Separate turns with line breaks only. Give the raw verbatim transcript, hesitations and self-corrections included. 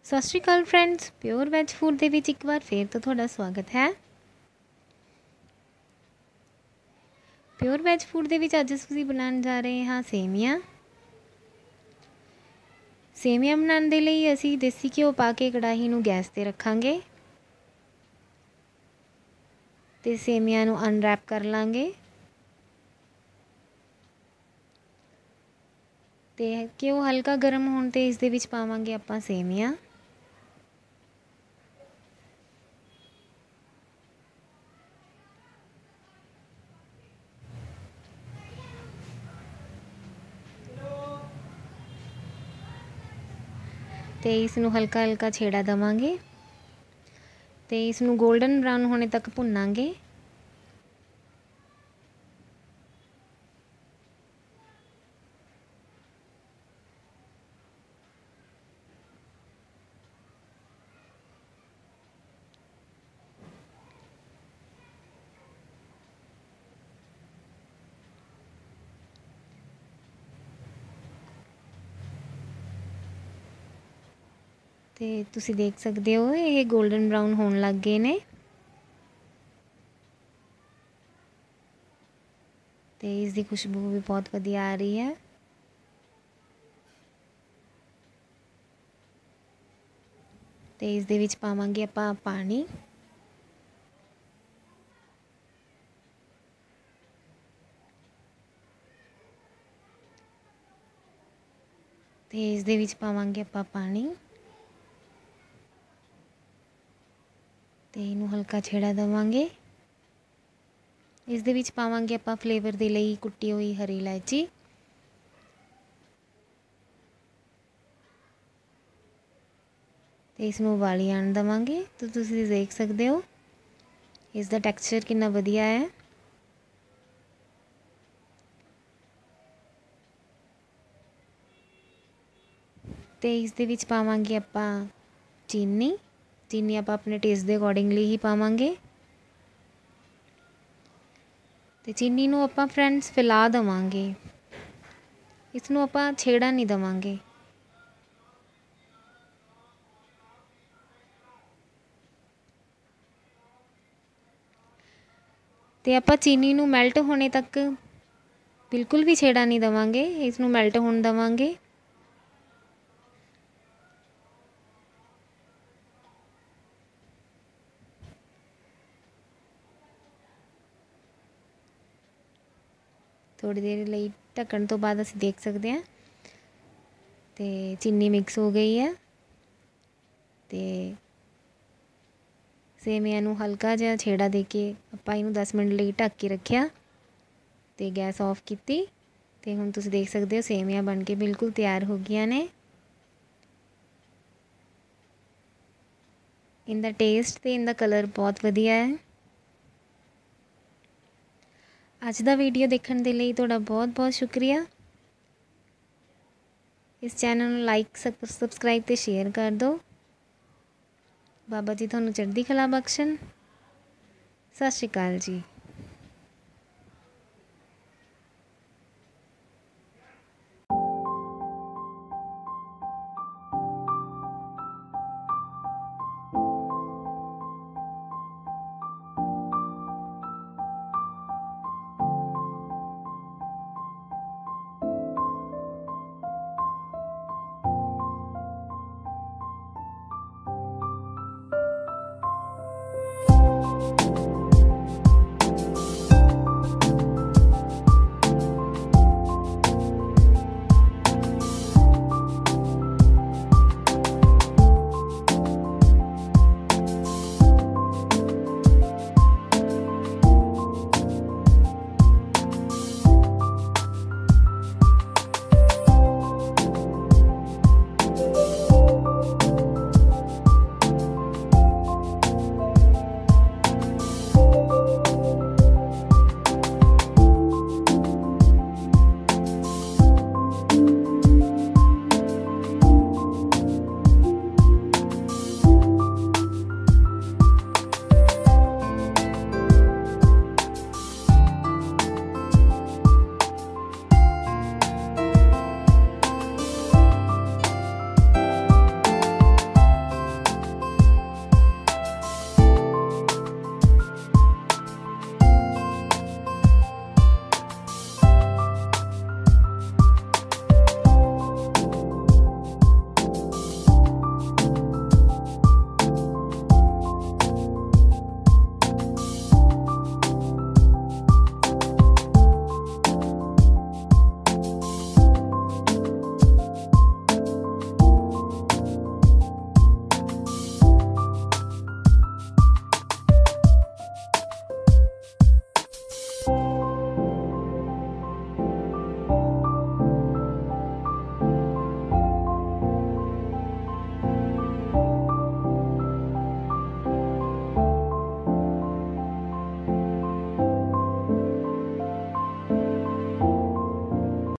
ਸਤਿ ਸ਼੍ਰੀ ਅਕਾਲ ਫਰੈਂਡਸ, ਪਿਓਰ ਵੈਜ ਫੂਡ ਦੇ ਵਿੱਚ ਇੱਕ ਵਾਰ ਫੇਰ ਤੋਂ ਤੁਹਾਡਾ ਸਵਾਗਤ ਹੈ। ਪਿਓਰ ਵੈਜ ਫੂਡ ਦੇ ਵਿੱਚ ਅੱਜ ਅਸੀਂ ਬਣਾਉਣ ਜਾ ਰਹੇ ਹਾਂ ਸੇਵੀਆਂ। ਸੇਵੀਆਂ ਬਣਾਉਣ ਦੇ ਲਈ ਅਸੀਂ ਦੇਸੀ ਘਿਓ ਪਾ ਕੇ ਕੜਾਹੀ ਨੂੰ ਗੈਸ ਤੇ ਰੱਖਾਂਗੇ ਤੇ ਸੇਵੀਆਂ ਨੂੰ ਅਨਰੈਪ ਕਰ ਲਾਂਗੇ। ਤੇ ਘਿਓ ਹਲਕਾ ਗਰਮ ਹੋਣ ਤੇ ਇਸ ਦੇ ਵਿੱਚ ਪਾਵਾਂਗੇ ਆਪਾਂ ਸੇਵੀਆਂ। ਤੇ ਇਸ ਨੂੰ ਹਲਕਾ ਹਲਕਾ ਛੇੜਾ ਦੇਵਾਂਗੇ ਤੇ ਇਸ ਨੂੰ 골ਡਨ ਬਰਾਊਨ ਹੋਣੇ ਤੱਕ ਭੁੰਨਾਂਗੇ। ਤੇ ਤੁਸੀਂ ਦੇਖ ਸਕਦੇ ਹੋ ਇਹ 골ਡਨ ਬਰਾਊਨ ਹੋਣ ਲੱਗ ਗਏ ਨੇ ਤੇ ਇਸ ਦੀ ਖੁਸ਼ਬੂ ਵੀ ਬਹੁਤ ਵਧੀਆ ਆ ਰਹੀ ਹੈ। ਤੇ ਇਸ ਦੇ ਵਿੱਚ ਪਾਵਾਂਗੇ ਆਪਾਂ ਪਾਣੀ। ਤੇ ਇਸ ਦੇ ਵਿੱਚ ਪਾਵਾਂਗੇ ਆਪਾਂ ਪਾਣੀ ਤੇ ਇਹਨੂੰ ਹਲਕਾ ਛੇੜਾ ਦੇਵਾਂਗੇ। ਇਸ ਦੇ ਵਿੱਚ ਪਾਵਾਂਗੇ ਆਪਾਂ ਫਲੇਵਰ ਦੇ ਲਈ ਕੁੱਟੀ ਹੋਈ ਹਰੀ ਇਲਾਇਚੀ ਤੇ ਇਸ ਨੂੰ ਉਬਾਲੀ ਆਣ ਦੇਵਾਂਗੇ। ਤਾਂ ਤੁਸੀਂ ਦੇਖ ਸਕਦੇ ਹੋ ਇਸ ਦਾ ਟੈਕਸਚਰ ਕਿੰਨਾ ਵਧੀਆ ਹੈ। ਤੇ ਇਸ ਦੇ ਵਿੱਚ ਪਾਵਾਂਗੇ ਆਪਾਂ ਚੀਨੀ ਚੀਨੀ ਆਪਾਂ ਆਪਣੇ ਟੇਸਟ ਦੇ ਅਕੋਰਡਿੰਗਲੀ ਹੀ ਪਾਵਾਂਗੇ। ਤੇ ਚੀਨੀ ਨੂੰ ਆਪਾਂ ਫਰੈਂਡਸ ਫੈਲਾ ਦੇਵਾਂਗੇ, ਇਸ ਨੂੰ ਆਪਾਂ ਛੇੜਾ ਨਹੀਂ ਦੇਵਾਂਗੇ। ਤੇ ਆਪਾਂ ਚੀਨੀ ਨੂੰ ਮੈਲਟ ਹੋਣੇ ਤੱਕ ਬਿਲਕੁਲ ਵੀ ਛੇੜਾ ਨਹੀਂ ਦੇਵਾਂਗੇ, ਇਸ ਨੂੰ ਮੈਲਟ ਹੋਣ ਦੇਵਾਂਗੇ। थोड़ी देर ਲਈ ਢੱਕਣ ਤੋਂ ਬਾਅਦ ਅਸੀਂ ਦੇਖ ਸਕਦੇ ਹਾਂ ਤੇ ਚੀਨੀ ਮਿਕਸ ਹੋ ਗਈ ਹੈ। ਤੇ ਸੇਵੀਆਂ ਨੂੰ ਹਲਕਾ ਜਿਹਾ ਛੇੜਾ ਦੇ ਕੇ ਆਪਾਂ ਇਹਨੂੰ ਦਸ ਮਿੰਟ ਲਈ ਢੱਕ ਕੇ ਰੱਖਿਆ ਤੇ ਗੈਸ ਆਫ ਕੀਤੀ। ਤੇ ਹੁਣ ਤੁਸੀਂ ਦੇਖ ਸਕਦੇ ਹੋ ਸੇਵੀਆਂ ਬਣ ਕੇ ਬਿਲਕੁਲ ਤਿਆਰ ਹੋ ਗਈਆਂ ਨੇ। ਇਹਦਾ ਟੇਸਟ ਤੇ ਇਹਦਾ ਕਲਰ ਬਹੁਤ ਵਧੀਆ ਹੈ। ਅੱਜ ਦਾ ਵੀਡੀਓ ਦੇਖਣ ਦੇ ਲਈ ਤੁਹਾਡਾ ਬਹੁਤ ਬਹੁਤ ਸ਼ੁਕਰੀਆ। ਇਸ ਚੈਨਲ ਨੂੰ ਲਾਈਕ ਸਬਸਕ੍ਰਾਈਬ ਤੇ ਸ਼ੇਅਰ ਕਰ ਦਿਓ। ਬਾਬਾ ਜੀ ਤੁਹਾਨੂੰ ਚੜ੍ਹਦੀ ਕਲਾ ਬਖਸ਼ਣ। ਸਤਿ ਸ਼੍ਰੀ ਅਕਾਲ ਜੀ।